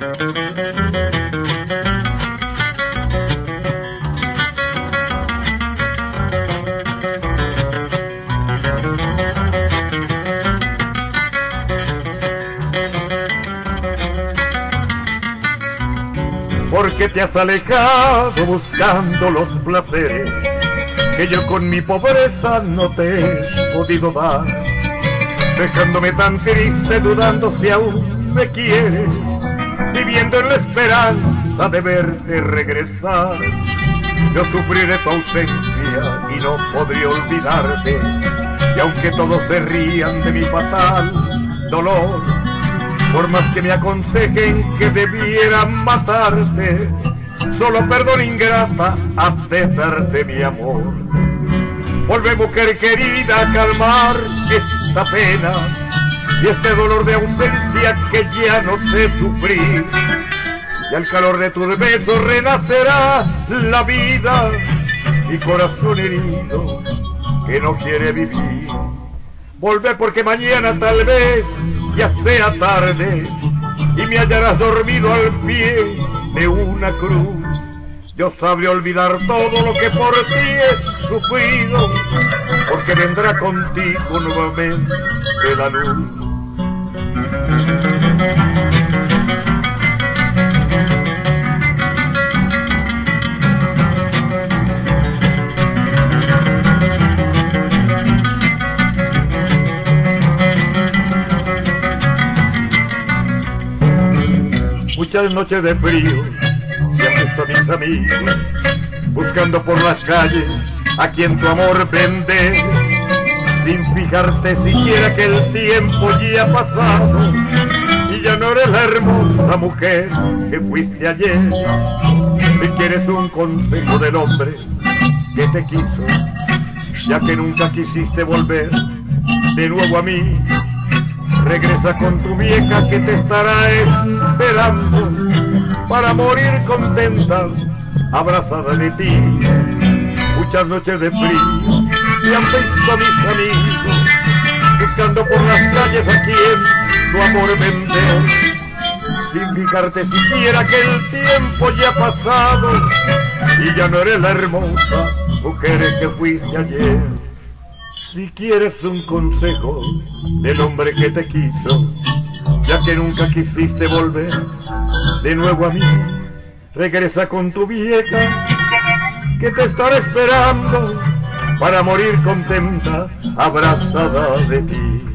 Porque te has alejado buscando los placeres que yo con mi pobreza no te he podido dar, dejándome tan triste dudando si aún me quieres, viviendo en la esperanza de verte regresar. Yo sufriré tu ausencia y no podré olvidarte, y aunque todos se rían de mi fatal dolor, por más que me aconsejen que debiera matarte, solo perdón ingrata hace darte mi amor. Vuelve, mujer querida, a calmar esta pena y este dolor de ausencia que ya no sé sufrir, y al calor de tus besos renacerá la vida, mi corazón herido que no quiere vivir. Volvé, porque mañana tal vez ya sea tarde y me hallarás dormido al pie de una cruz. Yo sabré olvidar todo lo que por ti he sufrido, porque vendrá contigo nuevamente la luz. Muchas noches de frío me han visto mis amigos buscando por las calles a quien tu amor vende, sin fijarte siquiera que el tiempo ya ha pasado y ya no eres la hermosa mujer que fuiste ayer. Si quieres un consejo del hombre que te quiso, ya que nunca quisiste volver de nuevo a mí, regresa con tu vieja que te estará esperando para morir contenta, abrazada de ti. Muchas noches de frío me han visto a mis amigos buscando por las calles a quien tu amor vender, sin fijarte siquiera que el tiempo ya ha pasado y ya no eres la hermosa mujer que fuiste ayer. Si quieres un consejo del hombre que te quiso, ya que nunca quisiste volver de nuevo a mí, regresa con tu vieja que te estará esperando para morir contenta, abrazada de ti.